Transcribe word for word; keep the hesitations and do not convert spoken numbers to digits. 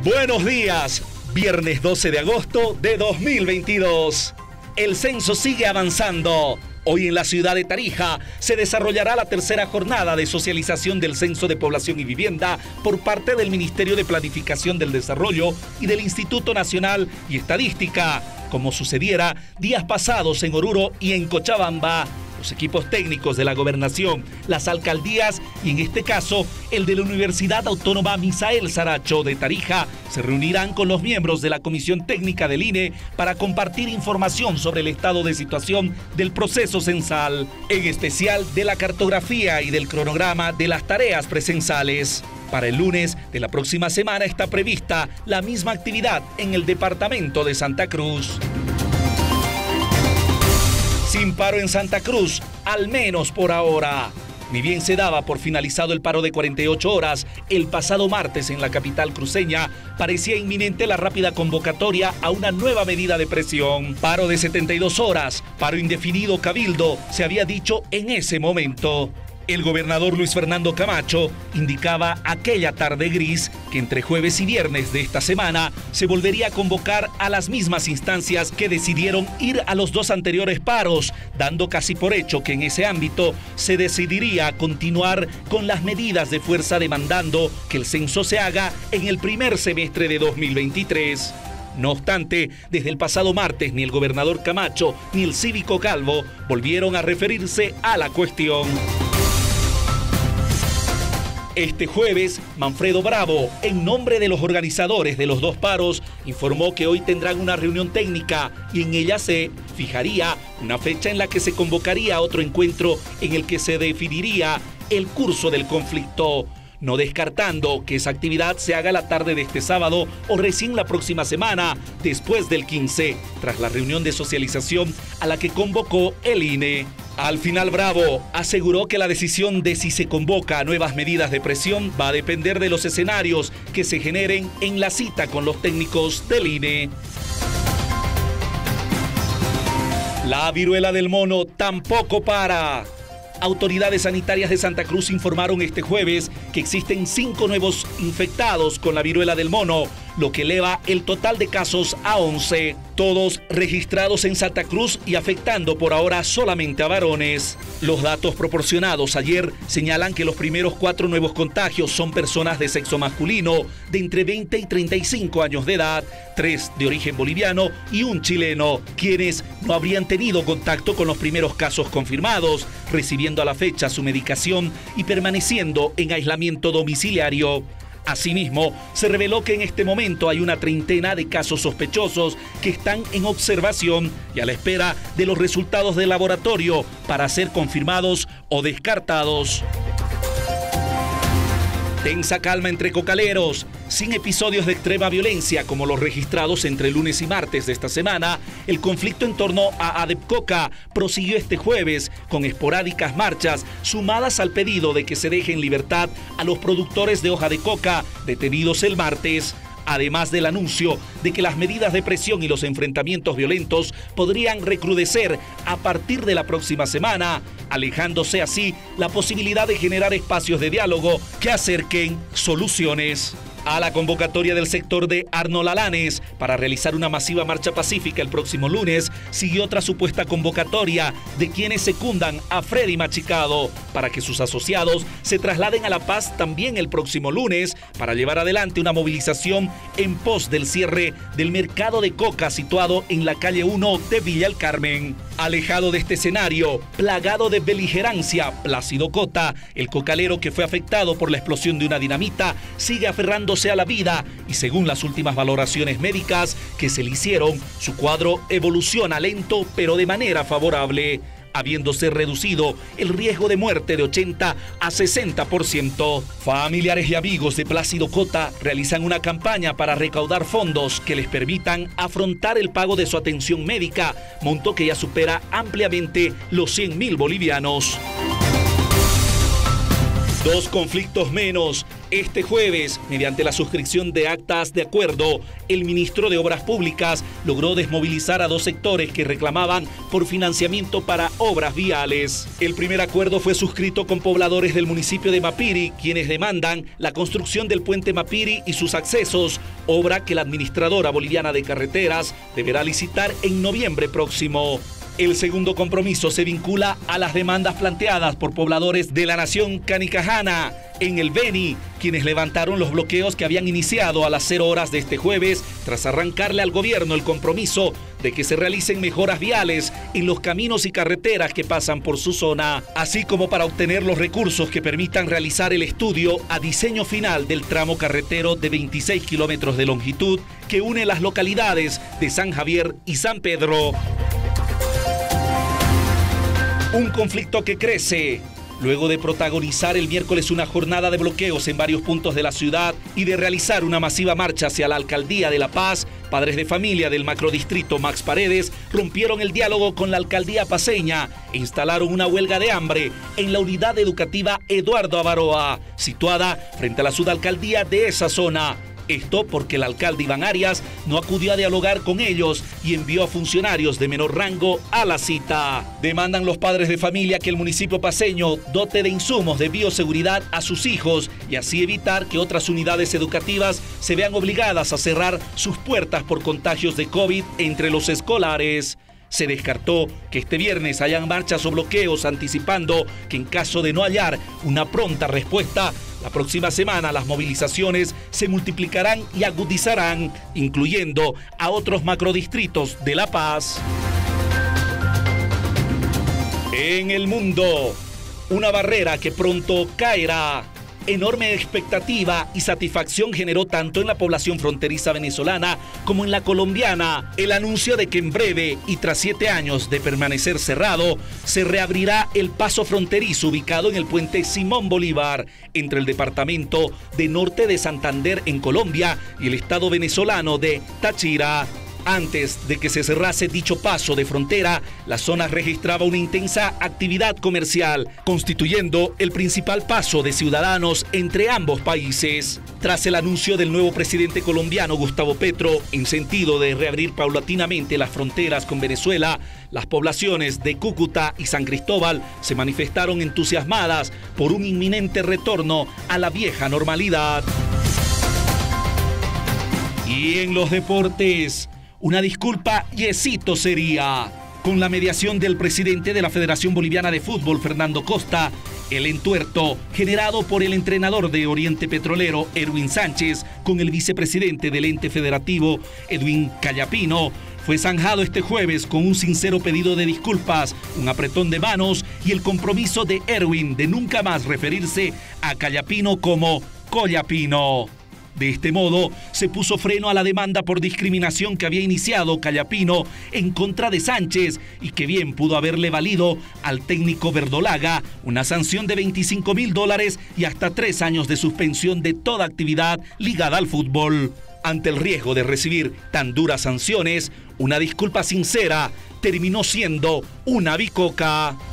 Buenos días, viernes doce de agosto de dos mil veintidós. El censo sigue avanzando. Hoy en la ciudad de Tarija se desarrollará la tercera jornada de socialización del Censo de Población y Vivienda por parte del Ministerio de Planificación del Desarrollo y del Instituto Nacional y Estadística, como sucediera días pasados en Oruro y en Cochabamba. Los equipos técnicos de la gobernación, las alcaldías y en este caso el de la Universidad Autónoma Misael Saracho de Tarija se reunirán con los miembros de la Comisión Técnica del I N E para compartir información sobre el estado de situación del proceso censal, en especial de la cartografía y del cronograma de las tareas precensales. Para el lunes de la próxima semana está prevista la misma actividad en el departamento de Santa Cruz. Sin paro en Santa Cruz, al menos por ahora. Ni bien se daba por finalizado el paro de cuarenta y ocho horas, el pasado martes en la capital cruceña parecía inminente la rápida convocatoria a una nueva medida de presión. Paro de setenta y dos horas, paro indefinido cabildo, se había dicho en ese momento. El gobernador Luis Fernando Camacho indicaba aquella tarde gris que entre jueves y viernes de esta semana se volvería a convocar a las mismas instancias que decidieron ir a los dos anteriores paros, dando casi por hecho que en ese ámbito se decidiría continuar con las medidas de fuerza demandando que el censo se haga en el primer semestre de dos mil veintitrés. No obstante, desde el pasado martes ni el gobernador Camacho ni el cívico Calvo volvieron a referirse a la cuestión. Este jueves, Manfredo Bravo, en nombre de los organizadores de los dos paros, informó que hoy tendrán una reunión técnica y en ella se fijaría una fecha en la que se convocaría otro encuentro en el que se definiría el curso del conflicto, no descartando que esa actividad se haga la tarde de este sábado o recién la próxima semana, después del quince, tras la reunión de socialización a la que convocó el I N E. Al final, Bravo aseguró que la decisión de si se convoca a nuevas medidas de presión va a depender de los escenarios que se generen en la cita con los técnicos del I N E. La viruela del mono tampoco para. Autoridades sanitarias de Santa Cruz informaron este jueves que existen cinco nuevos infectados con la viruela del mono, lo que eleva el total de casos a once, todos registrados en Santa Cruz y afectando por ahora solamente a varones. Los datos proporcionados ayer señalan que los primeros cuatro nuevos contagios son personas de sexo masculino de entre veinte y treinta y cinco años de edad, tres de origen boliviano y un chileno, quienes no habrían tenido contacto con los primeros casos confirmados, recibiendo a la fecha su medicación y permaneciendo en aislamiento domiciliario. Asimismo, se reveló que en este momento hay una treintena de casos sospechosos que están en observación y a la espera de los resultados del laboratorio para ser confirmados o descartados. Tensa calma entre cocaleros, sin episodios de extrema violencia como los registrados entre lunes y martes de esta semana. El conflicto en torno a Adepcoca prosiguió este jueves con esporádicas marchas sumadas al pedido de que se deje en libertad a los productores de hoja de coca detenidos el martes, además del anuncio de que las medidas de presión y los enfrentamientos violentos podrían recrudecer a partir de la próxima semana, alejándose así la posibilidad de generar espacios de diálogo que acerquen soluciones. A la convocatoria del sector de Arnold Alanes para realizar una masiva marcha pacífica el próximo lunes, siguió otra supuesta convocatoria de quienes secundan a Freddy Machicado para que sus asociados se trasladen a La Paz también el próximo lunes para llevar adelante una movilización en pos del cierre del mercado de coca situado en la calle uno de Villa El Carmen. Alejado de este escenario, plagado de beligerancia, Plácido Cota, el cocalero que fue afectado por la explosión de una dinamita, sigue aferrándose a la vida y según las últimas valoraciones médicas que se le hicieron, su cuadro evoluciona lento pero de manera favorable, habiéndose reducido el riesgo de muerte de ochenta a sesenta por ciento. Familiares y amigos de Plácido Cota realizan una campaña para recaudar fondos que les permitan afrontar el pago de su atención médica, monto que ya supera ampliamente los cien mil bolivianos. Dos conflictos menos Este jueves, mediante la suscripción de actas de acuerdo, el ministro de Obras Públicas logró desmovilizar a dos sectores que reclamaban por financiamiento para obras viales. El primer acuerdo fue suscrito con pobladores del municipio de Mapiri, quienes demandan la construcción del puente Mapiri y sus accesos, obra que la administradora boliviana de carreteras deberá licitar en noviembre próximo. El segundo compromiso se vincula a las demandas planteadas por pobladores de la nación Canicajana en el Beni, quienes levantaron los bloqueos que habían iniciado a las cero horas de este jueves tras arrancarle al gobierno el compromiso de que se realicen mejoras viales en los caminos y carreteras que pasan por su zona, así como para obtener los recursos que permitan realizar el estudio a diseño final del tramo carretero de veintiséis kilómetros de longitud que une las localidades de San Javier y San Pedro. Un conflicto que crece. Luego de protagonizar el miércoles una jornada de bloqueos en varios puntos de la ciudad y de realizar una masiva marcha hacia la Alcaldía de La Paz, padres de familia del macrodistrito Max Paredes rompieron el diálogo con la Alcaldía paceña e instalaron una huelga de hambre en la unidad educativa Eduardo Avaroa, situada frente a la subalcaldía de esa zona. Esto porque el alcalde Iván Arias no acudió a dialogar con ellos y envió a funcionarios de menor rango a la cita. Demandan los padres de familia que el municipio paceño dote de insumos de bioseguridad a sus hijos y así evitar que otras unidades educativas se vean obligadas a cerrar sus puertas por contagios de COVID entre los escolares. Se descartó que este viernes hayan marchas o bloqueos, anticipando que en caso de no hallar una pronta respuesta, la próxima semana las movilizaciones se multiplicarán y agudizarán, incluyendo a otros macrodistritos de La Paz. En el mundo, una barrera que pronto caerá. Enorme expectativa y satisfacción generó tanto en la población fronteriza venezolana como en la colombiana el anuncio de que en breve y tras siete años de permanecer cerrado, se reabrirá el paso fronterizo ubicado en el puente Simón Bolívar entre el departamento de Norte de Santander en Colombia y el estado venezolano de Táchira. Antes de que se cerrase dicho paso de frontera, la zona registraba una intensa actividad comercial, constituyendo el principal paso de ciudadanos entre ambos países. Tras el anuncio del nuevo presidente colombiano Gustavo Petro en sentido de reabrir paulatinamente las fronteras con Venezuela, las poblaciones de Cúcuta y San Cristóbal se manifestaron entusiasmadas por un inminente retorno a la vieja normalidad. Y en los deportes, una disculpa yesito sería. Con la mediación del presidente de la Federación Boliviana de Fútbol, Fernando Costa, el entuerto generado por el entrenador de Oriente Petrolero, Erwin Sánchez, con el vicepresidente del ente federativo, Edwin Callapino, fue zanjado este jueves con un sincero pedido de disculpas, un apretón de manos y el compromiso de Erwin de nunca más referirse a Callapino como Collapino. De este modo, se puso freno a la demanda por discriminación que había iniciado Callapino en contra de Sánchez y que bien pudo haberle valido al técnico verdolaga una sanción de veinticinco mil dólares y hasta tres años de suspensión de toda actividad ligada al fútbol. Ante el riesgo de recibir tan duras sanciones, una disculpa sincera terminó siendo una bicoca.